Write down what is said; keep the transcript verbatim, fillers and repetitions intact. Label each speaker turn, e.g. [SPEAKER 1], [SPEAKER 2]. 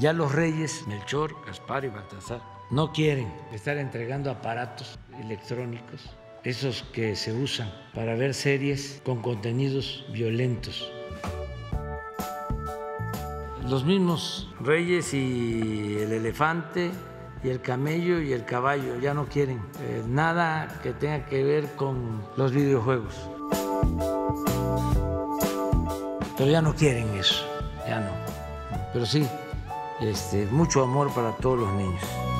[SPEAKER 1] Ya los reyes, Melchor, Gaspar y Baltasar, no quieren estar entregando aparatos electrónicos, esos que se usan para ver series con contenidos violentos. Los mismos reyes y el elefante y el camello y el caballo ya no quieren eh, nada que tenga que ver con los videojuegos. Pero ya no quieren eso, ya no. Pero sí, este, mucho amor para todos los niños.